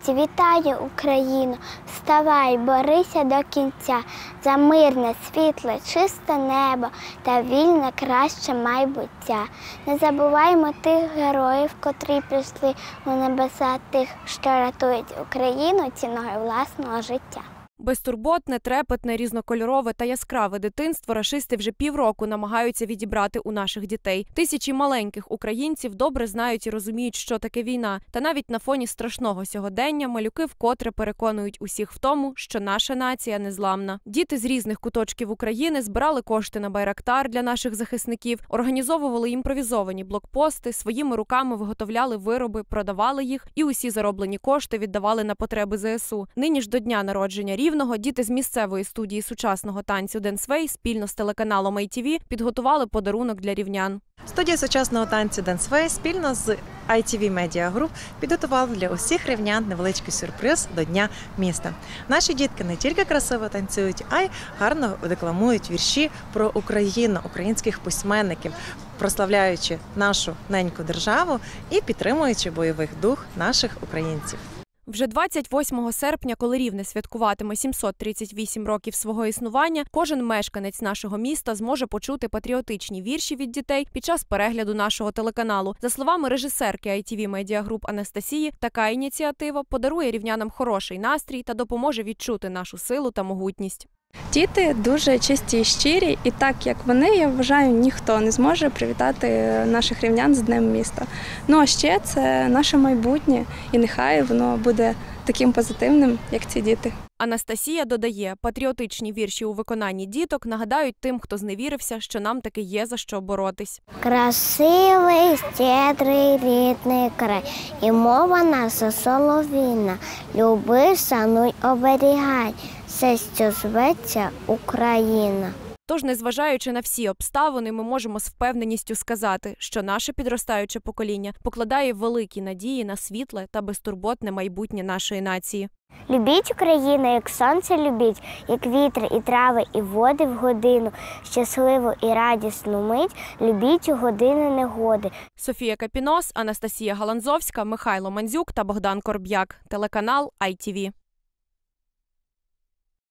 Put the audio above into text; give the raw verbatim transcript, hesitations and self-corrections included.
Вітаю, Україну, вставай, борися до кінця, за мирне, світле, чисте небо та вільне, краще майбуття. Не забуваймо тих героїв, котрі прийшли у небеса, тих, що рятують Україну ціною власного життя. Безтурботне, трепетне, різнокольорове та яскраве дитинство рашисти вже півроку намагаються відібрати у наших дітей. Тисячі маленьких українців добре знають і розуміють, що таке війна. Та навіть на фоні страшного сьогодення малюки вкотре переконують усіх в тому, що наша нація незламна. Діти з різних куточків України збирали кошти на Байрактар для наших захисників, організовували імпровізовані блокпости, своїми руками виготовляли вироби, продавали їх і усі зароблені кошти віддавали на потреби зе ес у. Нині ж до дня народження Рівного діти з місцевої студії сучасного танцю «Денсвей» спільно з телеканалом ай ті ві підготували подарунок для рівнян. Студія сучасного танцю «Денсвей» спільно з ай ті ві Media Group підготувала для усіх рівнян невеличкий сюрприз до Дня міста. Наші дітки не тільки красиво танцюють, а й гарно декламують вірші про Україну, українських письменників, прославляючи нашу неньку державу і підтримуючи бойовий дух наших українців. Вже двадцять восьмого серпня, коли Рівне святкуватиме сімсот тридцять вісім років свого існування, кожен мешканець нашого міста зможе почути патріотичні вірші від дітей під час перегляду нашого телеканалу. За словами режисерки ай ті ві Media Group Анастасії, така ініціатива подарує рівнянам хороший настрій та допоможе відчути нашу силу та могутність. Діти дуже чисті і щирі, і так, як вони, я вважаю, ніхто не зможе привітати наших рівнян з Днем міста. Ну, а ще це наше майбутнє, і нехай воно буде таким позитивним, як ці діти. Анастасія додає, патріотичні вірші у виконанні діток нагадають тим, хто зневірився, що нам таки є за що боротись. Красивий, щедрий, рідний край, і мова наша солов'їна. Люби, шануй, оберігай, все, що зветься Україна. Тож, незважаючи на всі обставини, ми можемо з впевненістю сказати, що наше підростаюче покоління покладає великі надії на світле та безтурботне майбутнє нашої нації. Любіть Україну, як сонце любіть, як вітер і трави, і води в годину, щасливу і радісну мить, любіть у години негоди. Софія Капінос, Анастасія Галанзовська, Михайло Мандзюк та Богдан Корб'як. Телеканал ай ті ві.